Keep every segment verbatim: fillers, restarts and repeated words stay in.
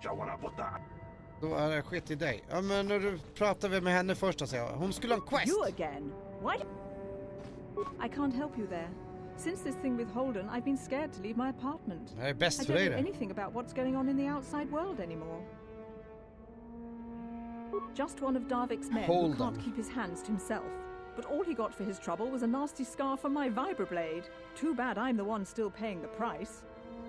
Då är det skit i dig. Ja, men nu pratar vi med henne först, säger jag. Hon skulle ha en quest. You again? Why? I can't help you there. Since this thing with Holden, I've been scared to leave my apartment. Det är bäst I för don't dig know det. anything about what's going on in the outside world anymore. Just one of Darvik's men who Holden. can't keep his hands to himself. But all he got for his trouble was a nasty scar from my vibroblade. Too bad I'm the one still paying the price.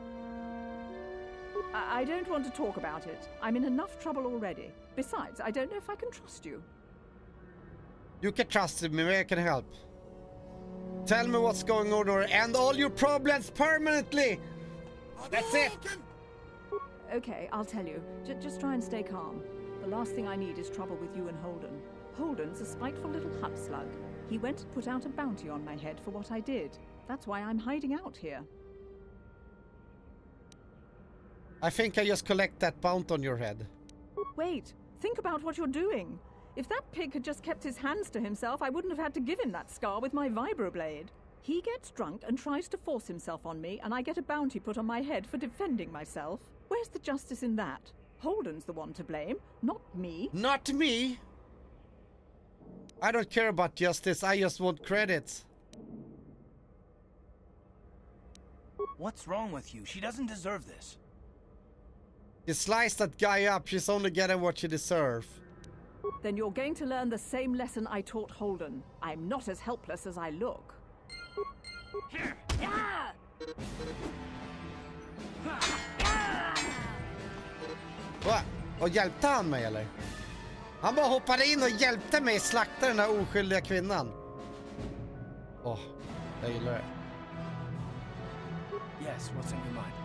I, I don't want to talk about it. I'm in enough trouble already. Besides, I don't know if I can trust you. You can trust me, I can help. Tell me what's going on or end all your problems permanently. That's it. Okay, I'll tell you. J just try and stay calm. The last thing I need is trouble with you and Holden. Holden's a spiteful little hut slug. He went and put out a bounty on my head for what I did. That's why I'm hiding out here. I think I just collect that bounty on your head. Wait, think about what you're doing. If that pig had just kept his hands to himself, I wouldn't have had to give him that scar with my vibroblade. He gets drunk and tries to force himself on me, and I get a bounty put on my head for defending myself. Where's the justice in that? Holden's the one to blame, not me. Not me. I don't care about justice, I just want credits. What's wrong with you? She doesn't deserve this. You slice that guy up, she's only getting what she deserves. Then you're going to learn the same lesson I taught Holden. I'm not as helpless as I look. Va? Och hjälpte han mig eller? Han bara hoppade in och hjälpte mig slakta den där oskyldiga kvinnan. Åh, oh, jag gillar det. Yes, what's in your mind?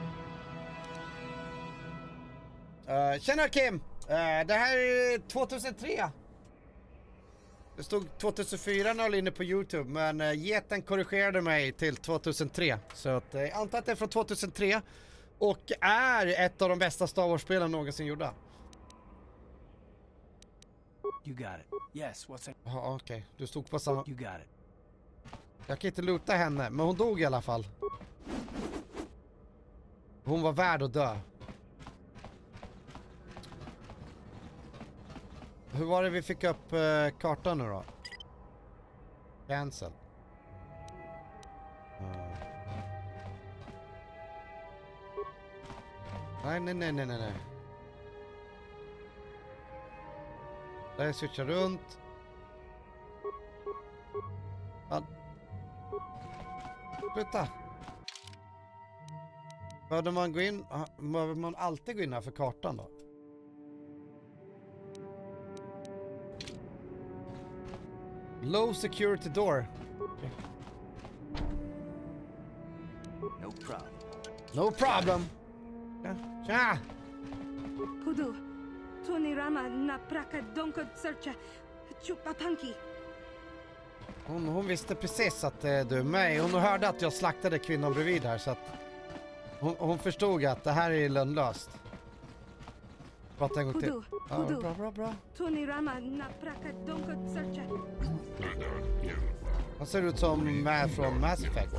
Uh, tjena Kim! Uh, det här är tjugohundratre. Det stod tjugohundrafyra när jag var inne på YouTube, men uh, geten korrigerade mig till tjugohundratre. Så att, uh, jag antar att det är från tjugohundratre och är ett av de bästa Star Wars-spelen någonsin gjorda. You got it. Yes, what's in... Ja, okej. Okay. Du stod på samma... You got it. Jag kan inte luta henne, men hon dog i alla fall. Hon var värd att dö. Hur var det vi fick upp uh, kartan nu då? Cancel. Uh. Nej, nej, nej, nej, nej, nej. Där switchar runt. Ja. Sluta. Behöver man gå in? Behöver man alltid gå in här för kartan då? Low security door. Okay. No problem. No problem. Ja. Tja. Pudu. Tony Rama na praka donko searcha. Chupapanki. Hon, hon visste precis att eh, du är med. Hon hörde att jag slaktade kvinnan bredvid här, så att hon, hon förstod att det här är lönlöst. Prata en gång till. Ja, bra, bra, bra. Tony Rama na praka donko searcha. Han ser ut som med från Mass Effect.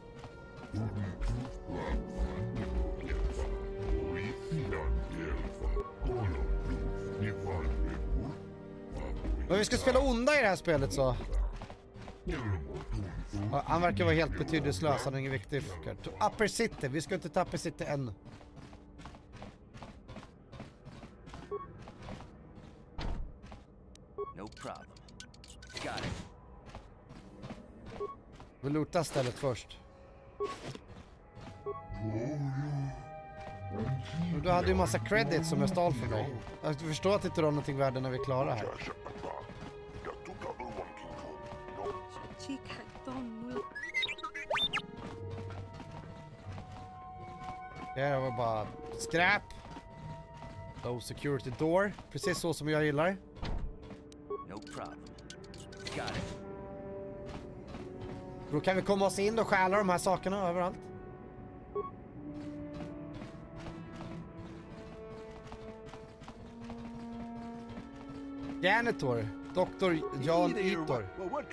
Men vi ska spela onda i det här spelet så. Ja, han verkar vara helt betydelselös, han är ingen viktig. Upper City, vi ska inte ta Upper City än. No problem. Got it. Vi lootar stället först. Du hade ju massa credits som jag stal för dig. Jag förstår att det inte är någonting värde när vi är klara här. Det var bara skräp. Low security door. Precis så som jag gillar. No problem. Got it. Då kan vi komma oss in och stjäla de här sakerna överallt. Janitor, doktor Jan Itor.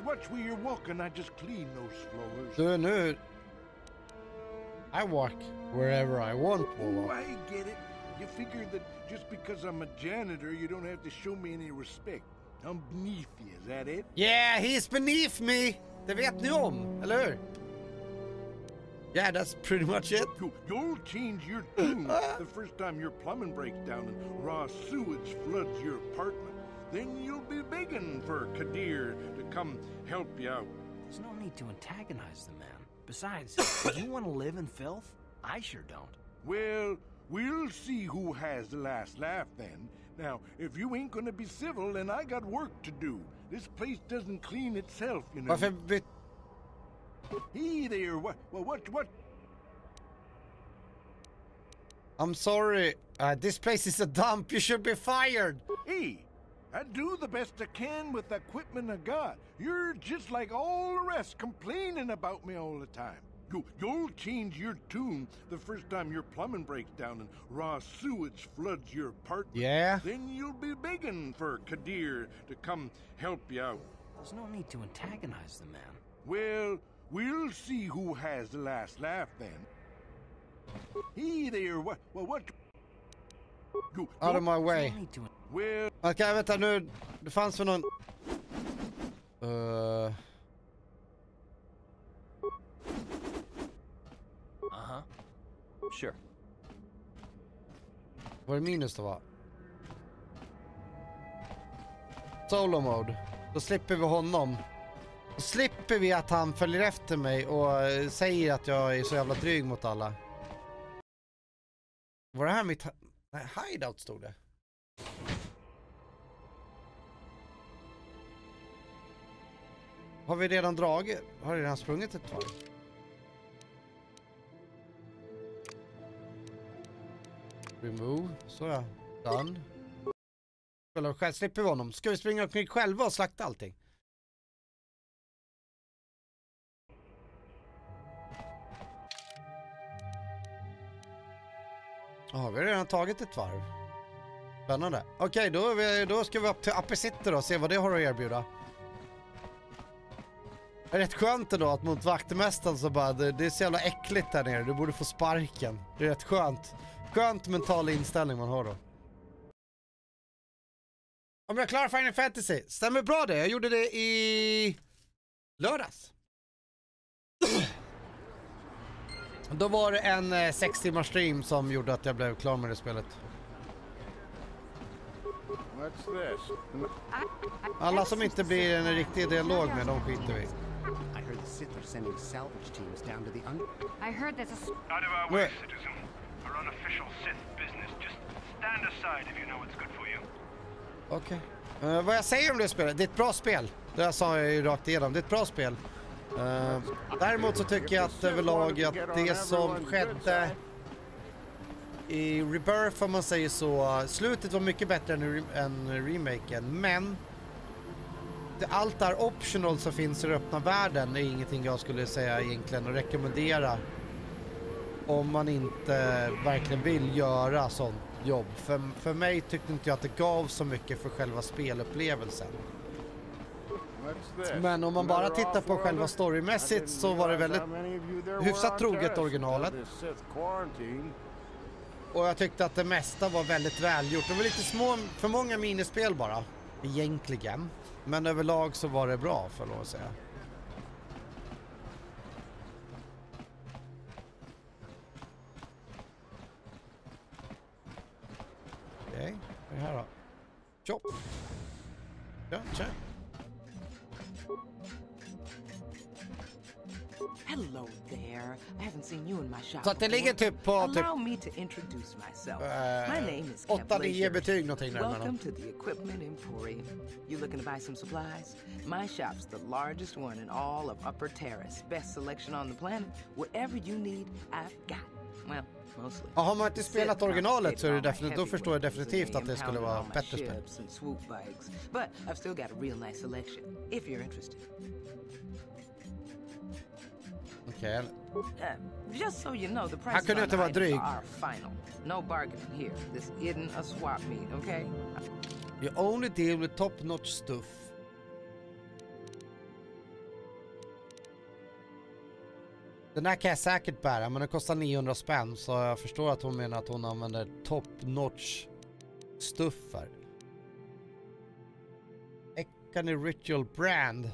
Du, nu... I walk wherever I want. Oh, I get it. You figure that just because I'm a janitor, you don't have to show me any respect. I'm beneath you, is that it? Yeah, he's beneath me! Det vet ni om, eller hur? Yeah, that's pretty much it. You, you'll change your tune the first time your plumbing breaks down and raw sewage floods your apartment. Then you'll be begging for Kadir to come help you out. There's no need to antagonize the man. Besides, do you want to live in filth? I sure don't. Well, we'll see who has the last laugh then. Now, if you ain't gonna be civil, then I got work to do. This place doesn't clean itself, you know. Varför byt... Hey there, what, what, what, what? I'm sorry. Uh, this place is a dump. You should be fired. Hey, I do the best I can with the equipment I got. You're just like all the rest, complaining about me all the time. You, you'll change your tune the first time your plumbing breaks down and raw sewage floods your apartment. Yeah. Then you'll be begging for Kadir to come help you out. There's no need to antagonize the man. Well, we'll see who has the last laugh then. Hey there, what, what, what? You, Out of my way. No need to... Well, Okej, okay, vänta nu. Det fanns väl någon... Uh... Uh-huh. Sure. Vad är minus då, va? Solo mode. Då slipper vi honom. Då slipper vi att han följer efter mig och säger att jag är så jävla dryg mot alla. Var det här mitt... Nej, hideout stod det. Har vi redan dragit? Har vi redan sprungit ett tag? Remove. Så ja. Done. Eller själv slipper vi honom. Ska vi springa omkring själva och slakta allting? Ja, oh, vi har redan tagit ett varv. Spännande. Okej, okay, då, vi, då ska vi upp till Apesitter och se vad det har att erbjuda. Det är rätt skönt då att mot vaktmästaren så bara, det, det är så jävla äckligt där nere. Du borde få sparken. Det är rätt skönt. Skönt mental inställning man har då. Om jag klarar Final Fantasy. Stämmer bra det. Jag gjorde det i lördags. Då var det en eh, sex timmars stream som gjorde att jag blev klar med det spelet. what's this? Alla som inte blir en riktig dialog med, de skiter vi. I heard the Sith are sending salvage teams down to the under... I heard there's a... Out of our way, citizen. Our unofficial Sith business. Just stand aside if you know what's good for you. Okej. Okay. Uh, vad jag säger om det spelet, det är ett bra spel. Det jag sa jag ju rakt igenom, det är ett bra spel. Uh, däremot så tycker jag att överlag att det som skedde i Rebirth, om man säger så, slutet var mycket bättre än, än remaken, men det, allt där optional som finns i den öppna världen är ingenting jag skulle säga egentligen och rekommendera om man inte verkligen vill göra sånt jobb. För, för mig tyckte inte jag att det gav så mycket för själva spelupplevelsen. Men om man bara tittar på själva storymässigt så var det väldigt hyfsat troget originalet. Och jag tyckte att det mesta var väldigt välgjort. Det var lite små, för många minispel bara, egentligen. Men överlag så var det bra, för lov att säga. Okej, okay. Vad är det här då? Chop. Ja, tja. Hello there. I haven't seen you in my shop. Så att det ligger typ på typ Allow me to introduce myself. Uh, my name is åtta nio betyg någonting där. Welcome to the Equipment Emporium. You looking to buy some supplies? My shop's the largest one in all of Upper Terrace. Best selection on the planet. Whatever you need, I've got. Well, mostly. Ja, har man inte spelat originalet så är det definitivt, då förstår jag definitivt att det skulle vara bättre spel. But I've still got a real nice selection if you're interested. Okej. Okay. Uh, just so you know, the Han kunde inte vara dryg. are final. No bargaining here. This isn't a swap meet, okay? You only deal with top-notch stuff. Den här kan jag säkert bära, men den kostar niohundra spänn, så jag förstår att hon menar att hon använder top notch stuffar. Ekani Ritual Brand.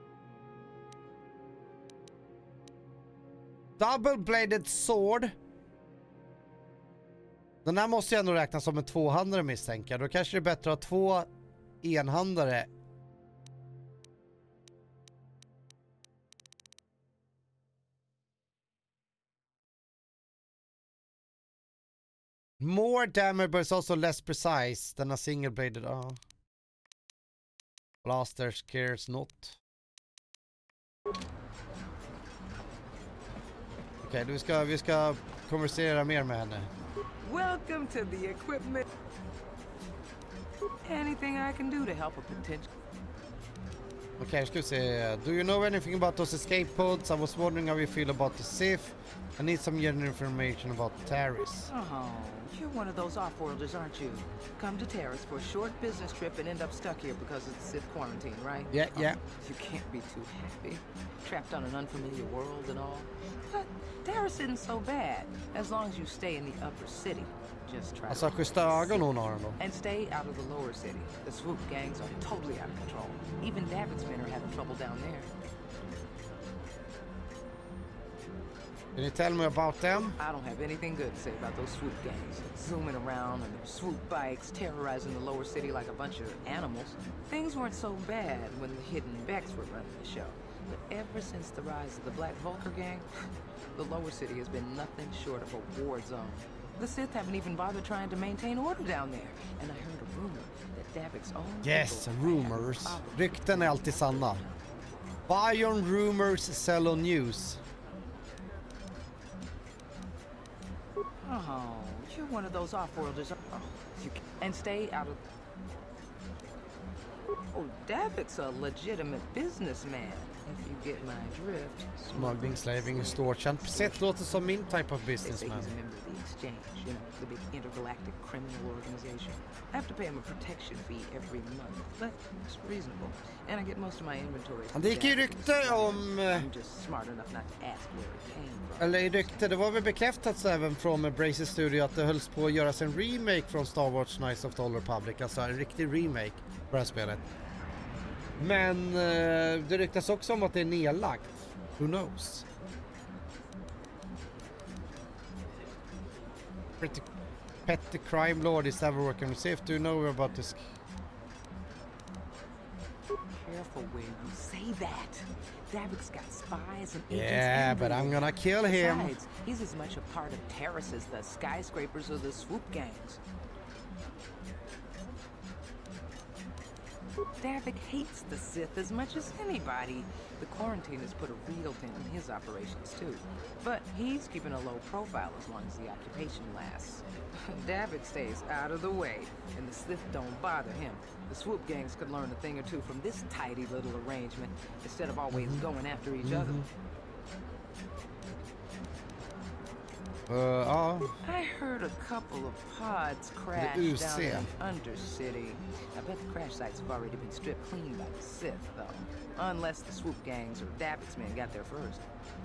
Double bladed sword. Den här måste jag ändå räkna som en tvåhandare, misstänker. Då kanske det är bättre att ha två enhandare. More damage but it's also less precise than a single bladed. Uh. Blaster scares not. Okej, okay, vi ska vi ska konversera mer med henne. Welcome to the equipment. Anything I can do to help a potential. Okay, ska vi se. Do you know anything about those escape pods? I was wondering how you feel about the Sith. I need some general information about Taris. Oh, you're one of those off-worlders, aren't you? Come to Taris for a short business trip and end up stuck here because of the Sith quarantine, right? Yeah, oh, yeah. You can't be too happy. Trapped on an unfamiliar world and all. But Taris isn't so bad, as long as you stay in the upper city. Just try Alltså, schyssta ögon hon har ändå. And stay out of the lower city. The swoop gangs are totally out of control. Even David's men are having trouble down there. Can you tell me about them? I don't have anything good to say about those swoop gangs. Zooming around on their swoop bikes, terrorizing the lower city like a bunch of animals. Things weren't so bad when the Hidden Becks were running the show. But ever since the rise of the Black Vulcar gang, the lower city has been nothing short of a war zone. The Sith haven't even bothered trying to maintain order down there. And I heard a rumor that Davik's own... Yes, rumors. Rykten är alltid sanna. Buy on rumors, sell on news. Oh, you're one of those off-worlders. Oh, you can, and stay out of... Oh, Davik's a legitimate businessman, if you get my drift. Smuggling, slaving, extortion. Precis, låter som min type of They say businessman. he's a member of the Exchange, you know, the big intergalactic criminal organization. I have to pay him a protection fee every month, but it's reasonable. And I get most of my inventory. Det gick ju rykte om... I'm just smart enough not to ask where it came from. Eller i rykte, det var väl bekräftat så även från Bracer Studio att det hölls på att göras en remake från Star Wars Knights of the Old Republic. Alltså en riktig remake på det här spelet. Men eh, det ryktas också om att det är nedlagt. Who knows? Pretty petty crime lord is ever working with Sith. Do you know about this? Careful where you say that. Davik's got spies and agents. Yeah, but I'm gonna kill him. Besides, he's as much a part of Taris as the skyscrapers or the swoop gangs. Davik hates the Sith as much as anybody. The quarantine has put a real dent in his operations too. But he's keeping a low profile as long as the occupation lasts. Davik stays out of the way, and the Sith don't bother him. The swoop gangs could learn a thing or two from this tidy little arrangement, instead of always going after each Mm-hmm. other. Uh, ja. I heard a couple of pods crash U down C. in Undercity. I bet the crash sites have already been stripped clean by the Sith, though. Unless the swoop gangs or Davik's men got there first.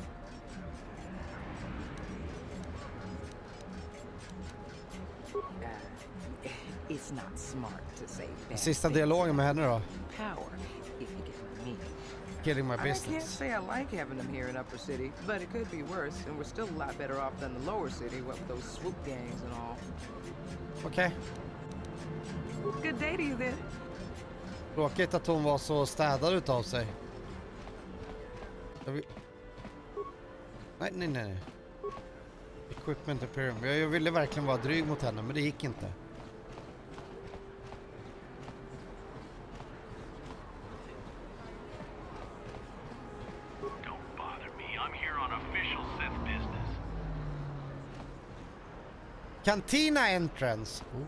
Uh, it's not smart to say bad Sista things dialogen med henne då. power, if you get what I mean. Killing my I can't business. say I like having them here in Upper City, but it could be worse, and we're still a lot better off than the Lower City, what with those swoop gangs and all. Okej. Good day to you then. Tråkigt att hon var så städad utav sig. Jag vill... Nej, nej, nej. Equipment appearance. Jag ville verkligen vara dryg mot henne, men det gick inte. Don't bother me. I'm here on official Sith business. Cantina entrance. Oh.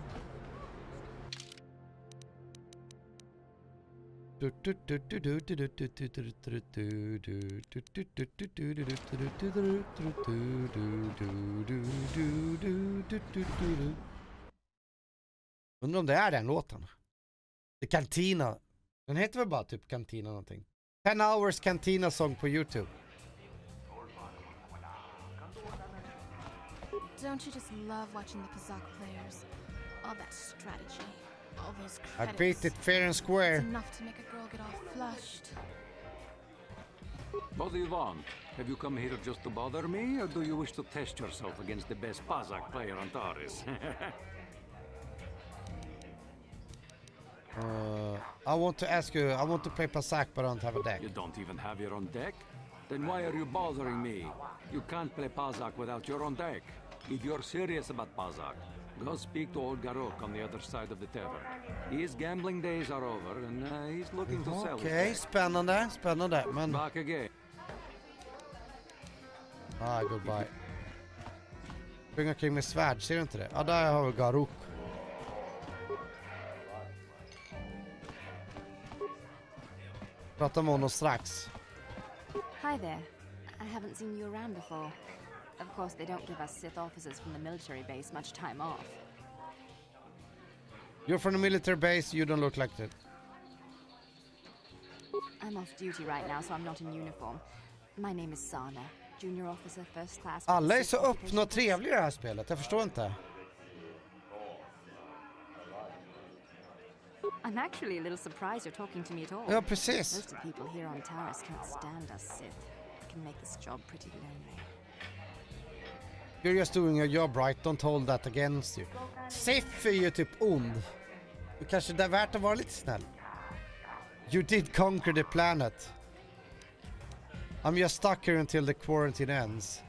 Undrar om det är den låten. The Cantina. Den heter väl bara typ Cantina någonting. ten hours Cantina song på YouTube. Don't you just love watching the Pazak players? All that strategy, all those I credits. beat it fair and square. It's enough to make a girl get all flushed. What do you want? Have you come here just to bother me, or do you wish to test yourself against the best Pazak player on Taris? uh, I want to ask you, I want to play Pazak, but I don't have a deck. You don't even have your own deck? Then why are you bothering me? You can't play Pazak without your own deck. If you're serious about Pazak, go speak to old Garok on the other side of the tavern. His gambling days are over, and uh, he's looking to sell his Okej, deck. spännande, spännande, men... Back again. Ah, goodbye. Springa kring med svärd, ser du inte det? Ja, ah, där har vi Garok. Prata med honom strax. Hi there. I haven't seen you around before. Of course, they don't give us Sith officers from the military base much time off. You're from the military base, you don't look like that. I'm off duty right now, so I'm not in uniform. My name is Sana, junior officer, first class. Alla är så öppna och trevliga i det här spelet, jag förstår inte. I'm actually a little surprised you're talking to me at all. Ja, precis. Most of the people here on Taris can't stand us Sith. It can make this job pretty lonely. You're just doing your job right, don't hold that against you. Sif är ju typ ond. Du kanske det är värt att vara lite snäll. You did conquer the planet. I'm just stuck here until the quarantine ends.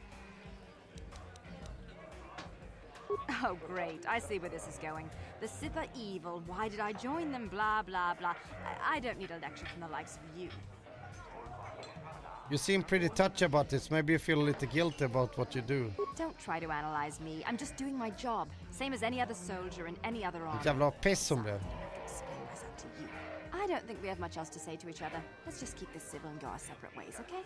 Oh, great. I see where this is going. The Sith are evil. Why did I join them? Blah, blah, blah. I, I don't need a lecture from the likes of you. You seem pretty touchy about this. Maybe you feel a little guilty about what you do. Don't try to analyze me. I'm just doing my job. Same as any other soldier in any other army. Jävla piss som det. I don't think we have much else to say to each other. Let's just keep this civil and go our separate ways, okay?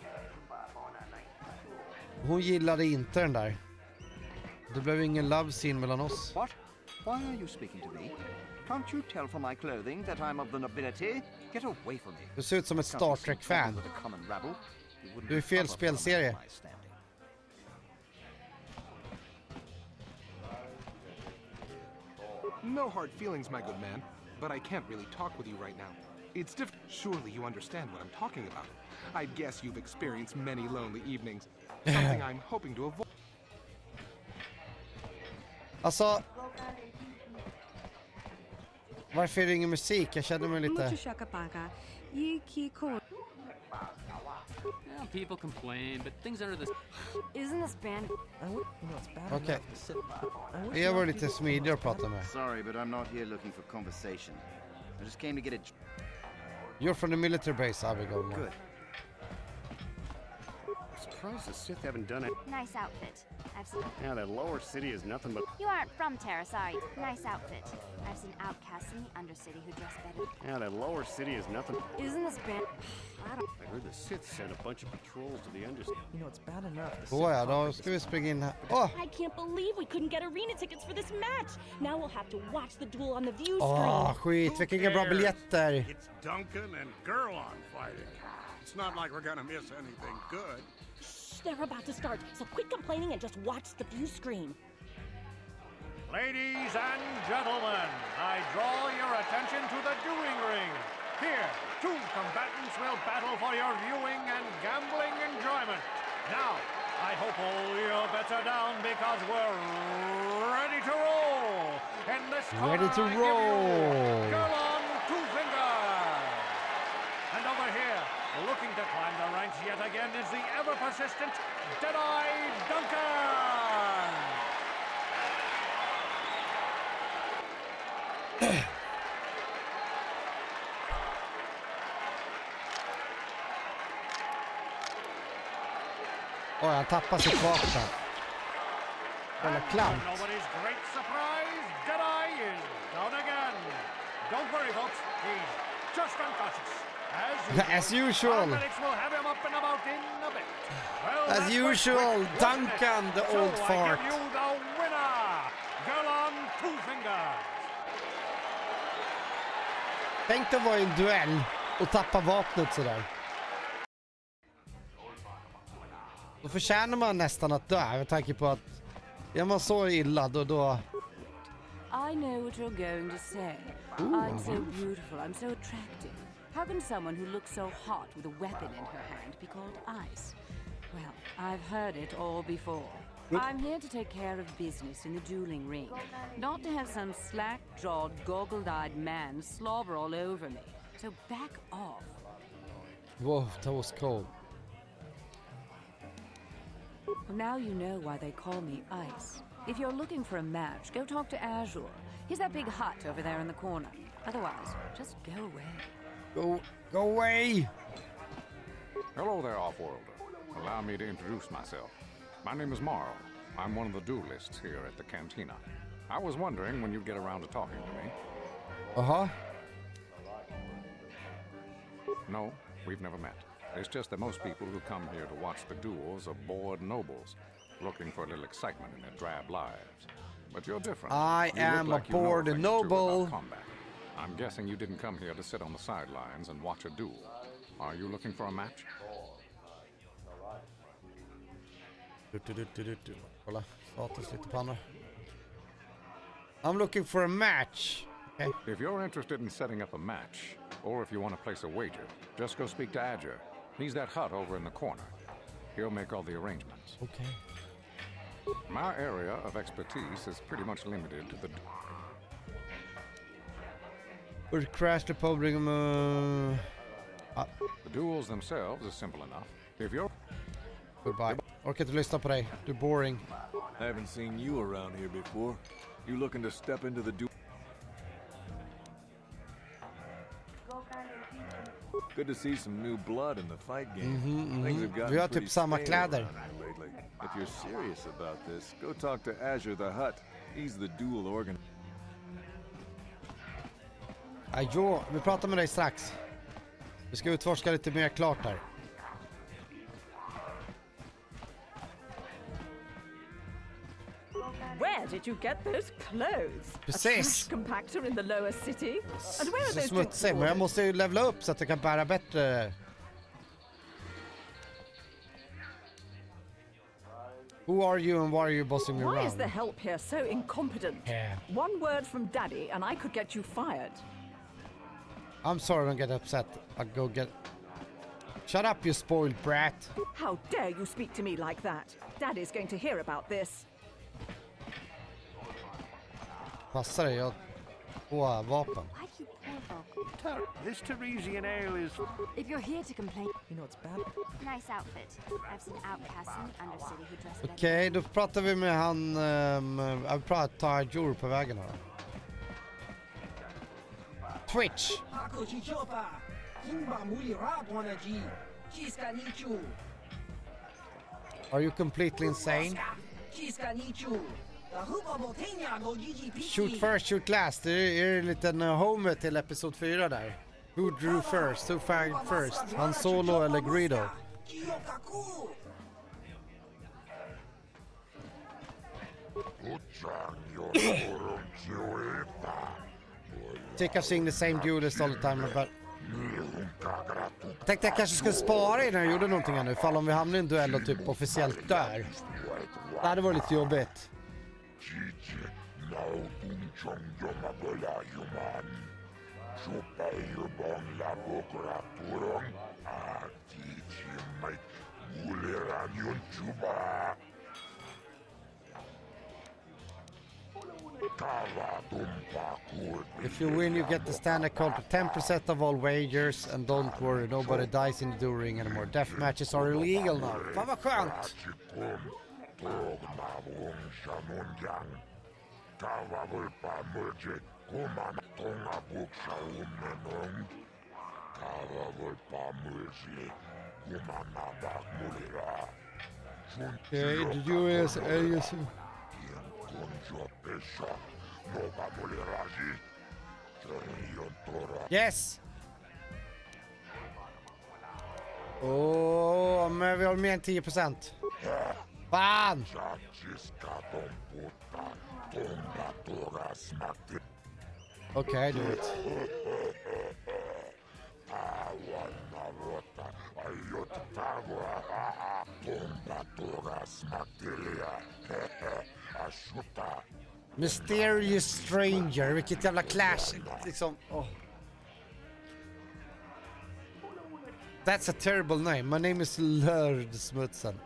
Hon gillade inte den där. Det blev ingen love scene mellan oss. What? Why are you speaking to me? Can't you tell from my clothing that I'm of the nobility? Get away from me. Du ser ut som ett Star Trek-fan. Du är fel spelserie. No hard feelings, my good man, but I can't really talk with you right now. It's diff- Surely you understand what I'm talking about. I guess you've experienced many lonely evenings. Something I'm hoping to avoid. Alltså... Varför är det ingen musik? Jag känner mig lite... Well, people complain, but things under this... Isn't this band... Okej. Jag var lite smidigare att prata med. Sorry, but I'm not here looking for conversation. I just came to get a... You're from the military base, I will go now. Good. I'm surprised the Sith haven't done it. Nice outfit. I've seen... Yeah, that lower city is nothing but... You aren't from Taris, are you? Nice outfit. I've seen outcasts in the Undercity who dress better. Yeah, that lower city is nothing... Isn't this band... I don't... I heard the Sith sent a bunch of patrols to the Undercity. You know, it's bad enough. Åh ja, då ska vi springa in här. Åh! I can't believe we couldn't get arena tickets for this match. Now we'll have to watch the duel on the view screen. Åh, skit. Vilka inga bra biljetter. It's Duncan and Gurlon fighting. It's not like we're gonna miss anything good. Shh, they're about to start, so quit complaining and just watch the view screen. Ladies and gentlemen, I draw your attention to the dueling ring. Here, two combatants will battle for your viewing and gambling enjoyment. Now, I hope all your bets are down because we're ready to roll. In this Ready to corner, I roll. give you Gurlon Two Fingers. And over here, looking to climb the ranks yet again is the ever-persistent Deadeye Duncan. Åh, han tappar sitt vapen. Jävla klant. Nobody's great surprise, Deadeye is down again. Don't worry, folks. He's just unconscious. As usual. Medics will have him up and about in a bit. Well, As usual, Duncan, the old so fart. I give you the winner, Gurlon Two Fingers. Tänk dig vara i en duell och tappa vapnet sådär. Då förtjänar man nästan att dö. Jag tänker på att Är man så illa då då... I know what you're going to say. Ooh. I'm so beautiful, I'm so attractive. How can someone who looks so hot with a weapon in her hand be called Ice? Well, I've heard it all before. Oop. I'm here to take care of business in the dueling ring, not to have some slack-jawed, goggle-eyed man slobber all over me. So back off. Whoa, that was cold. Well, now you know why they call me Ice. If you're looking for a match, go talk to Azure. He's that big hut over there in the corner. Otherwise, just go away. Go, go away! Hello there, Offworlder. Allow me to introduce myself. My name is Marl. I'm one of the duelists here at the Cantina. I was wondering when you'd get around to talking to me. Uh-huh. No, we've never met. It's just that most people who come here to watch the duels are bored nobles, looking for a little excitement in their drab lives. But you're different. I You am look like a you know bored thing or two noble. about combat. I'm guessing you didn't come here to sit on the sidelines and watch a duel. Are you looking for a match? Du, du, du, du, du, du. Kolla, status lite på andra. I'm looking for a match. Okay. If you're interested in setting up a match, or if you want to place a wager, just go speak to Adger. He's that hut over in the corner. He'll make all the arrangements. Okay. My area of expertise is pretty much limited to the... We're Crash the Public... Uh... Ah. The duels themselves are simple enough. If you're... Goodbye. Orkar inte lyssna på dig. Du är boring. Haven't seen you around here before. You looking to step into the duel? Good to see some new blood in the fight game. Mhm, mhm. Things have gotten Vi har pretty typ samma stale kläder. around here lately. If you're serious about this, go talk to Azure the Hutt. He's the duel organ. Ja, jo, vi pratar med dig strax. Vi ska utforska lite mer klart här. Where did you get those clothes? Precis. A trash compactor in the lower city? And where are Så those smutsig, men jag måste ju levla upp så att jag kan bära bättre. Who are you and why are you bossing me Why around? is the help here so incompetent? Yeah. One word from Daddy and I could get you fired. I'm sorry, don't get upset. I'll go get... Shut up, you spoiled brat. How dare you speak to me like that? Daddy's going to hear about this. Passar dig, jag har två vapen. This Teresian ale is... If you're here to complain... You know it's bad. Nice outfit. I've seen outcasts in the Undercity who dress better. Okej, okay, då pratar vi med han... Um, jag pratar Jor på vägen här. Twitch! Are you completely insane? Shoot first, shoot last. Det är, är det en liten uh, home till episod fyra där. Who drew first? Who fired first? Han Solo eller Greedo? Take us seeing the same duelist all the time, but... Jag tänkte jag kanske skulle spara innan jag gjorde någonting här nu, ifall om vi hamnar i en duell och typ officiellt dör. Det hade varit lite jobbigt. If you win, you get the standard call to ten percent of all wagers, and don't worry, nobody dies in the duel ring anymore. Death matches are illegal now. Fan vad skönt! Okay, did you ask alias? Yes! Åh, oh, men vi har mer än tio procent. Fan! Okej, okay, du vet. Mysterious Stranger, vilket jävla clash. Liksom, oh. That's a terrible name. My name is Lörd Smutsen.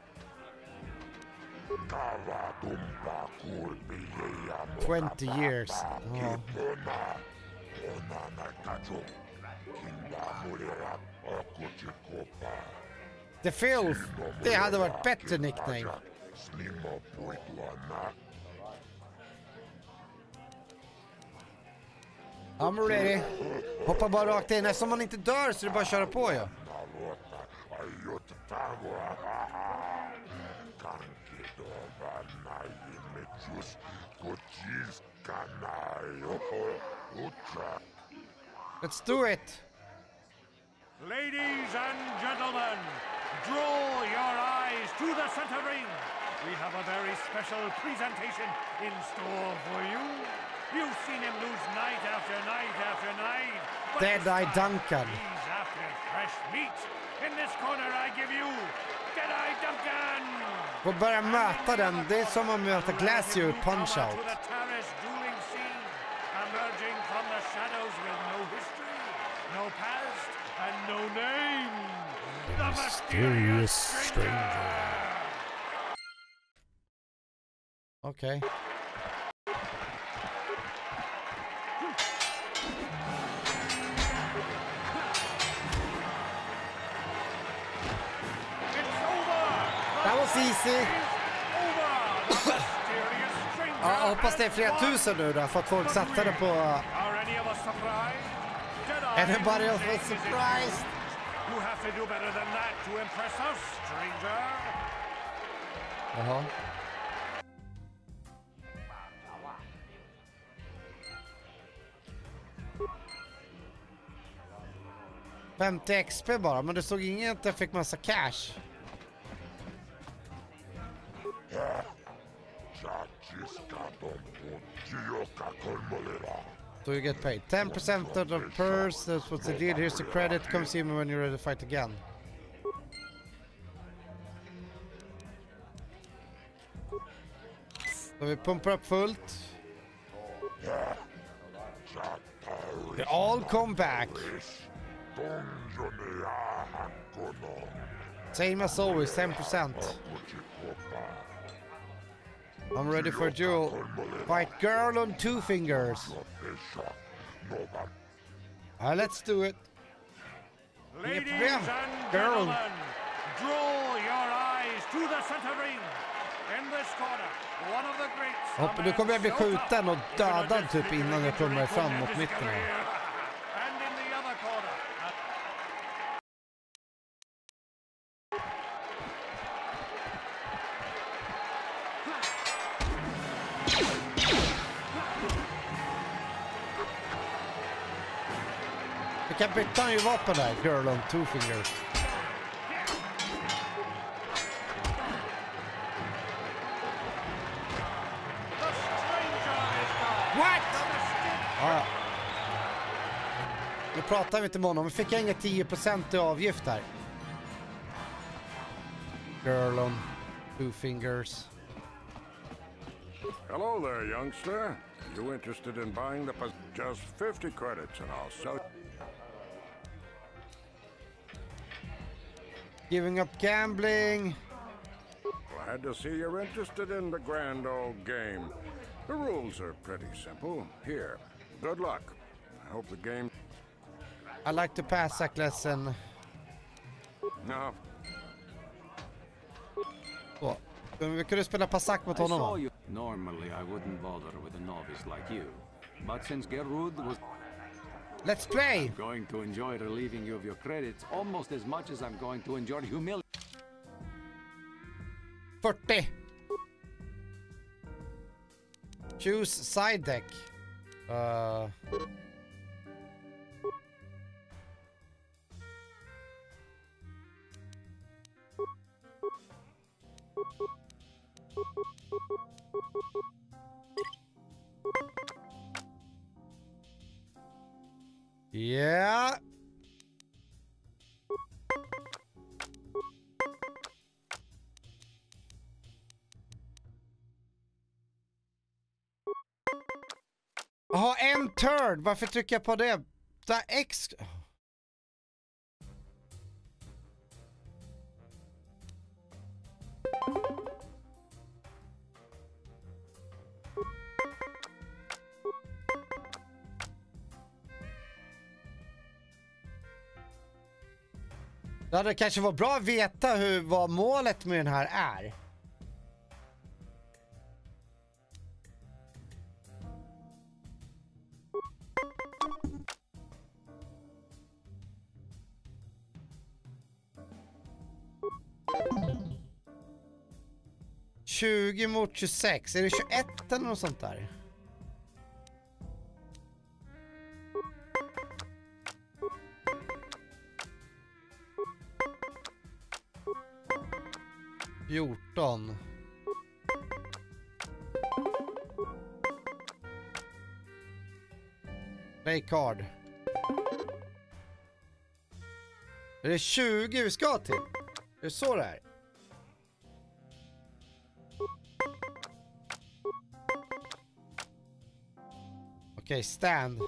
Twenty years. Oh. The Filth. Det hade varit bättre nickname. I'm ready. Hoppa bara rakt in. Eftersom man inte dör så är det bara att köra på ju. Let's do it. Ladies and gentlemen, draw your eyes to the center ring. We have a very special presentation in store for you. You've seen him lose night after night after night. Dead-Eye Duncan. He's after fresh meat. In this corner I give you Dead-Eye Duncan. Får börja möta den. Det är som att möta Glacier Punch-Out. Emerging from the shadows with no history, no past, and no name. The mysterious stranger. Okay. That was easy. Ja, jag hoppas det är flera tusen nu då, för att folk satsade på... Anybody else was surprised? You have to do better than that to impress us, stranger. Jaha. femtio X P bara, men det såg inget att jag fick massa cash. So you get paid ten percent of the purse. That's what they did. Here's the credit. Come see me when you're ready to fight again. Så vi pumpar upp fullt. They all come back. Same as always, ten percent. I'm ready for a duel. Fight girl on two fingers. Uh, let's do it. Ladies and gentlemen, draw your eyes to the center ring. In this corner, one of the greats. Hopp, nu kommer jag bli skjuten och dödad typ innan jag kommer fram mot mitten här. And in the other corner. Jag kan byta ju vapen där, girl on two fingers. What? Ja. Nu pratar vi inte med honom, men fick jag inga tio procent i avgift här. Girl on two fingers. Hello there, youngster. Are you interested in buying the pos- just fifty credits and I'll sell. Giving up gambling. Glad to see you're interested in the grand old game. The rules are pretty simple. Here, good luck. I hope the game... I like to pass that lesson. No. Så. Vi kunde spela passack mot honom va? Normally I wouldn't bother with a novice like you. But since Gerud was... Let's play! I'm going to enjoy relieving you of your credits almost as much as I'm going to enjoy humiliating... fyrtio! Choose side deck. Uh... Yeah. Jaha, en turd. Varför trycker jag på det? Där X... Det hade kanske varit bra att veta hur, vad målet med den här är. tjugo mot tjugosex. Är det tjugoett eller något sånt där? fjorton. Play card. Är det tjugo vi ska till? Är det så det är? Okej, okay, stand.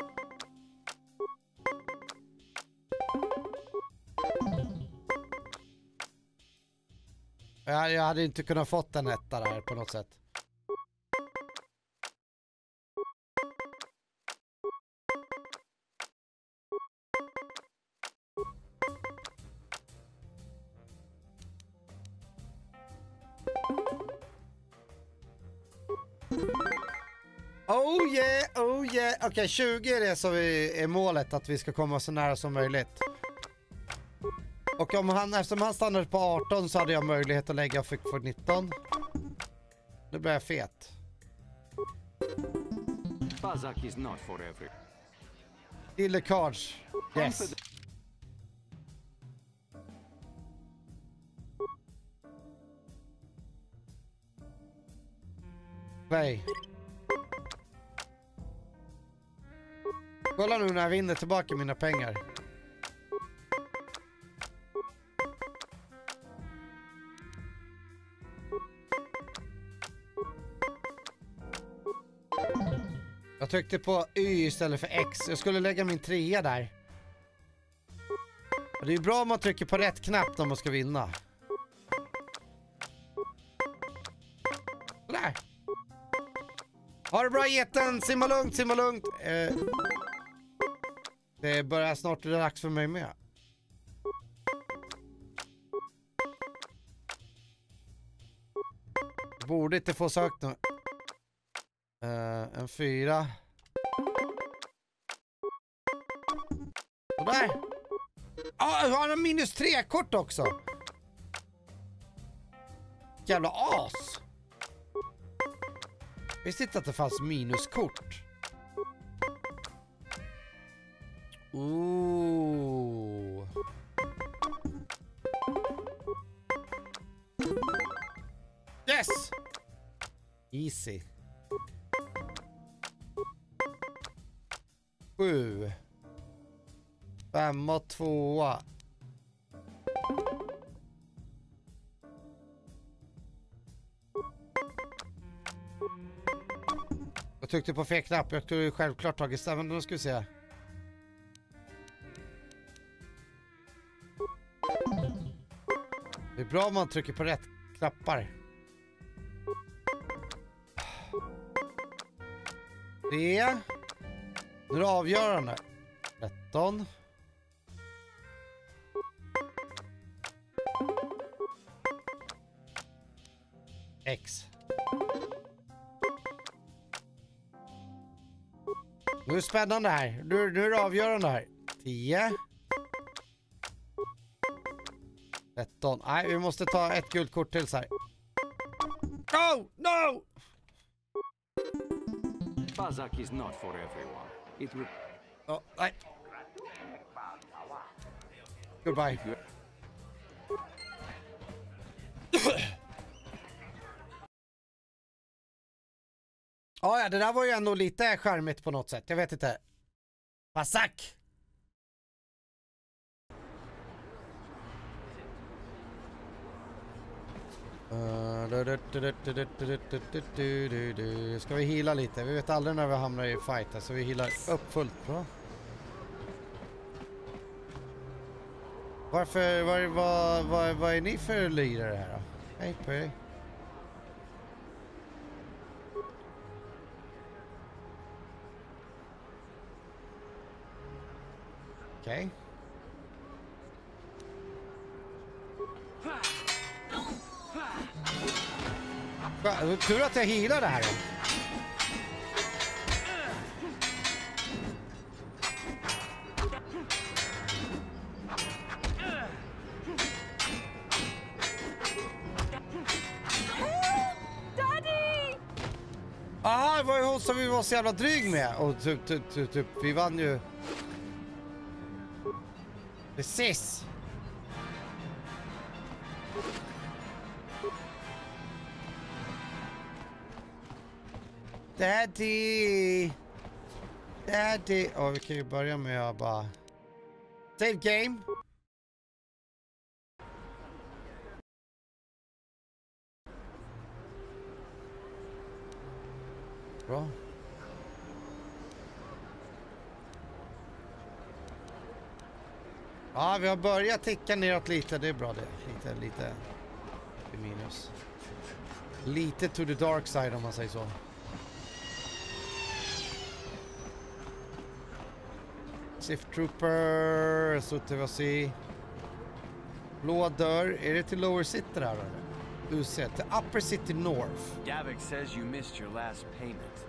Jag, jag hade inte kunnat fått en etta där på något sätt. Oh yeah, oh yeah. Okej, okay, tjugo är det som är målet, att vi ska komma så nära som möjligt. Och om han, eftersom han stannade på arton så hade jag möjlighet att lägga fick för nitton. Nu blir jag fet. Pazak is not for every. Dealer cards. Yes. Play. Kolla nu när jag vinner tillbaka mina pengar. Jag tryckte på Y istället för X. Jag skulle lägga min trea där. Och det är bra om man trycker på rätt knapp när man ska vinna. Sådär. Ha det bra geten. Simma lugnt, simma lugnt. Eh, det börjar snart bli dags för mig med. Borde inte få sökt nu. Uh, en fyra. Sådär. Ah, har han minus tre kort också? Jävla as. Visste inte att det fanns minuskort. Ooh. Yes. Easy. Sju. Fem och tvåa. Jag tryckte på fel knapp. Jag skulle självklart tagit stämmen. Då ska vi se. Det är bra om man trycker på rätt knappar. Det. Nu är det avgörande. tretton. X. Nu är det spännande här. Nu, nu är det avgörande här. tio. tretton. Nej, vi måste ta ett guldkort till så här. No! No! Pazak is not for everyone. It will... Oh, nej. Goodbye. Ja, ja, det där var ju ändå lite charmigt på något sätt. Jag vet inte. Pazak! Ska vi heala lite? Vi vet aldrig när vi hamnar i fight, så vi healar upp fullt bra. Varför, vad, vad, vad, vad är ni för lirare här då? Hej på er. Okej. Okay. Tur att jag healar det här då. Ah, det var ju hon som vi var så jävla dryg med. Och typ, typ, typ, typ vi vann ju. Precis. Daddy. Daddy. Ja, oh, vi kan ju börja med att bara save game. Bra. Ja, vi har börjat ticka neråt lite. Det är bra det. Lite, lite i minus. Lite to the dark side om man säger så. Sith Trooper. Så till vad se. Blå dörr. Är det till Lower City där eller? Du ser till Upper City North. Davik says you missed your last payment.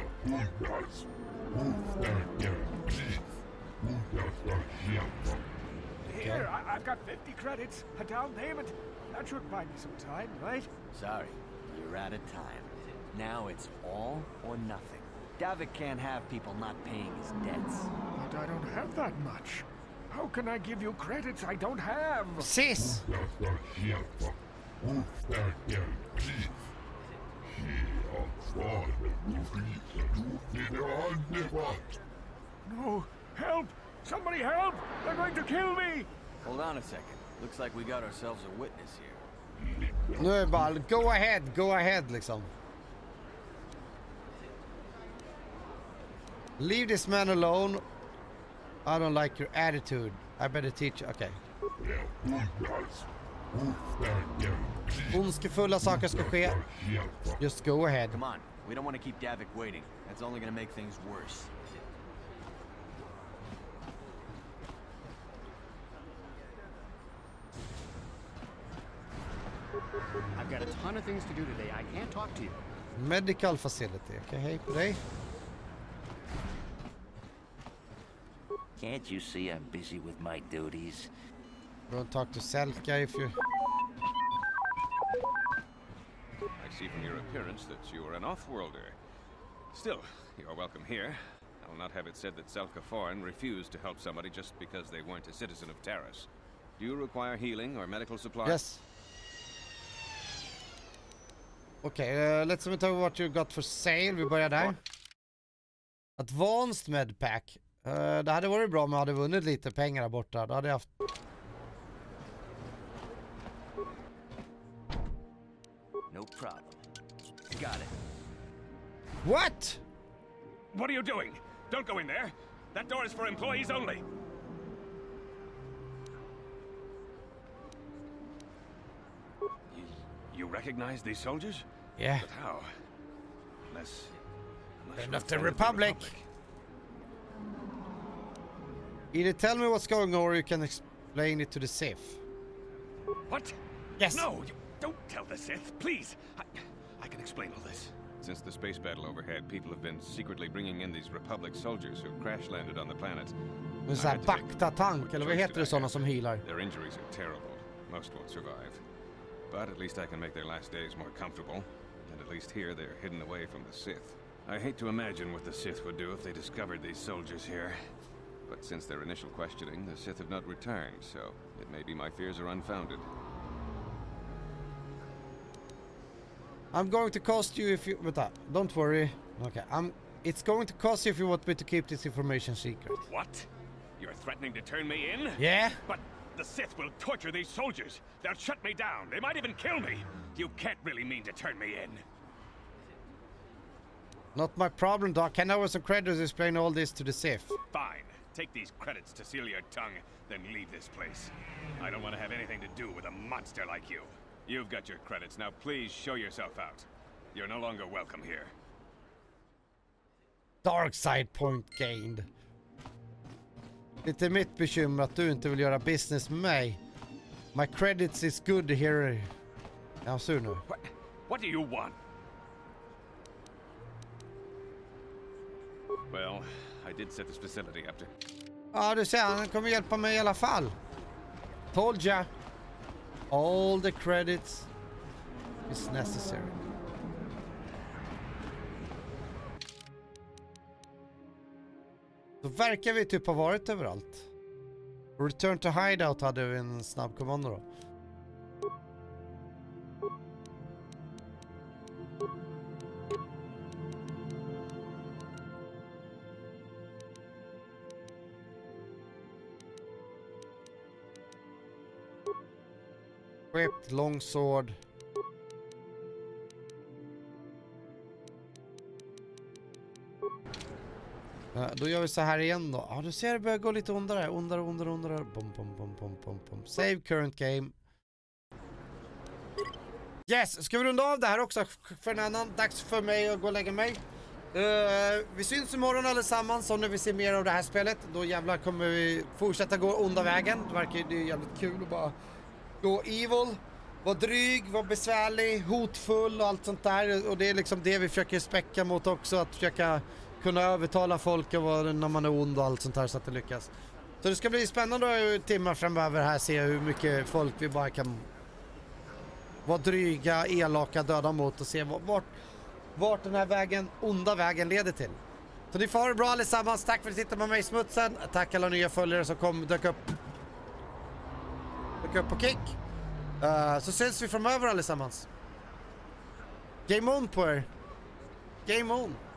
Here, I I've got fifty credits, a down payment. That should buy me some time, right? Sorry, you're out of time. Now it's all or nothing. Davik can't have people not paying his debts. But I don't have that much. How can I give you credits I don't have? Sis! No, help! Somebody help! They're going to kill me! Hold on a second. Looks like we got ourselves a witness here. Nu är bara go ahead, go ahead liksom. Leave this man alone. I don't like your attitude. I better teach you. Okay. Ondskefulla saker ska ske. Just go ahead. Come on. We don't want to keep Davik waiting. That's only going to make things worse. I've got a ton of things to do today. I can't talk to you. Medical facility. Okay, hej på dig. Can't you see I'm busy with my duties? Don't talk to Selka if you... I see from your appearance that you are an off-worlder. Still, you're welcome here. I will not have it said that Selka Foreign refused to help somebody just because they weren't a citizen of Taris. Do you require healing or medical supplies? Yes. Okay, uh, let's see what you got for sale. Vi börjar där. Advanced Medpack. Uh, det hade varit bra om jag hade vunnit lite pengar där borta. Då hade jag haft... No problem. Got it. What? What are you doing? Don't go in there. That door is for employees only. You, you recognize these soldiers? Yeah. But how? Unless... unless End you're of the a friend Republic. of the Republic. Either tell me what's going on or you can explain it to the Sith. What? Yes. No, you don't tell the Sith, please. I, I can explain all this. Since the space battle overhead, people have been secretly bringing in these Republic soldiers who crash-landed on the planet. En sån här bakta-tank, eller vad heter det sådana som healar? Their injuries are terrible. Most won't survive. But at least I can make their last days more comfortable. And at least here they're hidden away from the Sith. I hate to imagine what the Sith would do if they discovered these soldiers here. But since their initial questioning, the Sith have not returned, so it may be my fears are unfounded. I'm going to cost you if you... Vänta, don't worry. Okay, I'm... It's going to cost you if you want me to keep this information secret. What? You're threatening to turn me in? Yeah? But the Sith will torture these soldiers. They'll shut me down. They might even kill me. You can't really mean to turn me in. Not my problem, Doc. I know some creditors explain all this to the Sith. Fine. Take these credits to seal your tongue, then leave this place. I don't want to have anything to do with a monster like you. You've got your credits. Now please show yourself out. You're no longer welcome here. Dark side point gained. Lite mitt bekymmer att du inte vill göra business med mig. My credits is good here. Ja, så nu. What, what do you want? Well, I did set this facility up to... Ja, du ser, han kommer hjälpa mig i alla fall. Told ya. All the credits is necessary. Då verkar vi typ ha varit överallt. Return to hideout hade vi en snabb kommando då. Whipped, longsword. Ja, då gör vi så här igen då. Ja, du ser det börjar gå lite ondare. Ondare, ondare, ondare. Bom, bom, bom, bom, bom, bom. Save current game. Yes, ska vi runda av det här också för en annan. Dags för mig att gå och lägga mig. Uh, vi syns imorgon allesammans. Och när vi ser mer av det här spelet, då jävlar kommer vi fortsätta gå onda vägen. Det verkar det är jävligt kul att bara gå evil. Var dryg, var besvärlig, hotfull och allt sånt där. Och det är liksom det vi försöker späcka mot också. Att försöka kunna övertala folk och vara, när man är ond och allt sånt här så att det lyckas. Så det ska bli spännande timmar framöver här. Se hur mycket folk vi bara kan vara dryga, elaka, döda mot. Och se vart, vart den här vägen, onda vägen leder till. Så ni får ha det bra allesammans. Tack för att ni tittade med mig i smutsen. Tack alla nya följare som kom dök upp. Dök upp på Kick. Uh, så ses vi framöver allesammans. Game on på er. Game on.